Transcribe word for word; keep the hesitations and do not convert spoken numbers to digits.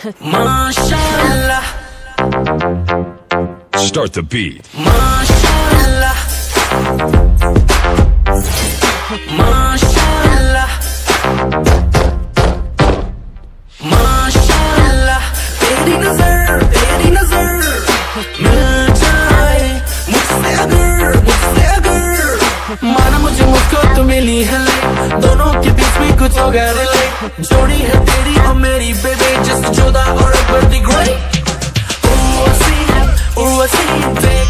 Mashallah. Start the beat. Mashallah. Mashallah. Mashallah. तेरी नजर, तेरी नजर मिल जाए मुझसे अगर, मुझसे अगर माना मुझे मुझको तो मिली है ले दोनों के बीच में कुछ होगा रिले जोड़ी है तेरी और मेरी बेबी जस्ट जोधा और अकबर द ग्रेट उर्वशी उर्वशी